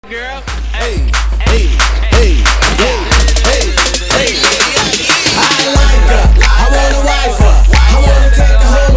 girl. Hey, hey, hey, hey, hey, hey. I like her. I wanna wife her. I wanna take her home.